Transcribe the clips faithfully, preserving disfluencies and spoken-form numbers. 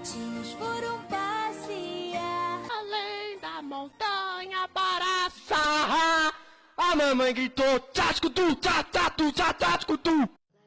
gatinhos foram passear além da montanha para sarrar. A mamãe gritou: tchascutu, tchatatu, tchatascutu.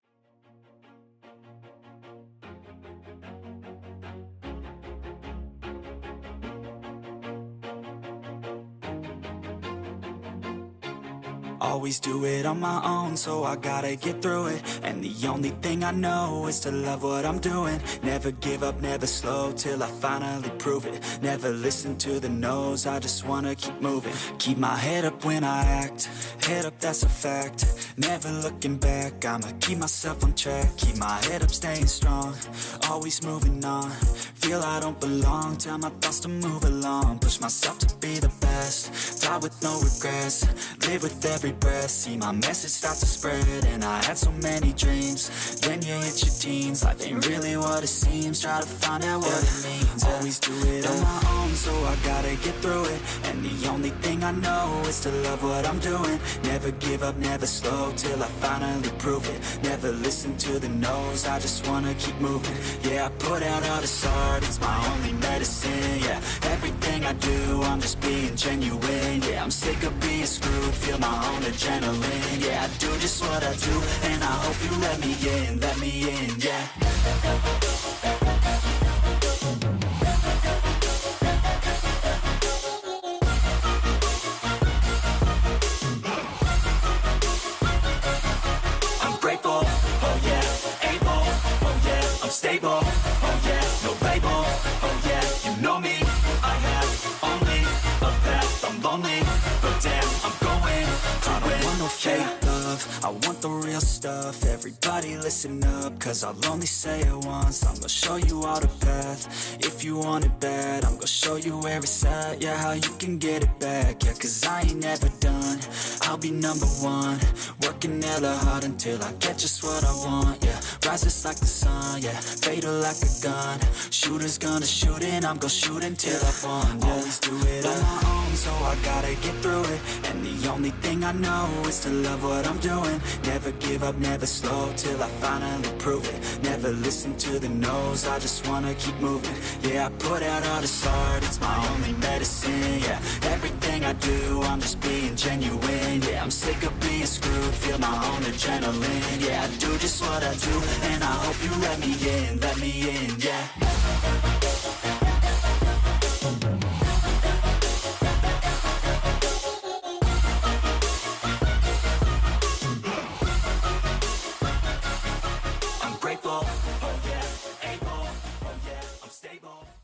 Always do it on my own, so I gotta get through it. And the only thing I know is to love what I'm doing. Never give up, never slow, till I finally prove it. Never listen to the no's, I just wanna keep moving. Keep my head up when I act, head up, that's a fact. Never looking back, I'ma keep myself on track. Keep my head up, staying strong, always moving on. Feel I don't belong, tell my thoughts to move along. Push myself to be the best, die with no regrets. Live with every breath, see my message start to spread. And I had so many dreams, then you hit your teens. Life ain't really what it seems, try to find out what it means. Always do it on my own, so I gotta get through it. And the only thing I know is to love what I'm doing. Never give up, never slow, till I finally prove it. Never listen to the no's, I just wanna keep moving. Yeah, I put out all this art, it's my only medicine. Yeah, everything I do, I'm just being genuine. Yeah, I'm sick of being screwed, feel my own adrenaline. Yeah, I do just what I do, and I hope you let me in, let me in, yeah. I'm grateful, oh yeah, able, oh yeah, I'm stable, oh yeah, no label, oh yeah, you know me, I have only a path, I'm lonely, but damn, I'm going to I don't win. Want no fake love, I want the real stuff. Everybody listen up, cause I'll only say it once. I'm gonna show you all the path, if you want it bad. I'm gonna show you where it's at, yeah, how you can get it back. Yeah, cause I ain't never done, I'll be number one. Working hella hard until I get just what I want, yeah. Rises like the sun, yeah, fatal like a gun. Shooters gonna shoot and I'm gonna shoot until I won, yeah. Always do it on my own, so I gotta get through it. And the only thing I know is to love what I'm doing. Never give up, never slow, till I finally prove it. Never listen to the no's, I just wanna keep moving. Yeah, I put out all this art, it's my only medicine. Yeah, everything I do, I'm just being genuine. Yeah, I'm sick of being screwed, feel my own adrenaline. Yeah, I do just what I do, and I hope you let me in, let me in, yeah. I'm grateful, oh yeah, able, oh yeah, I'm stable.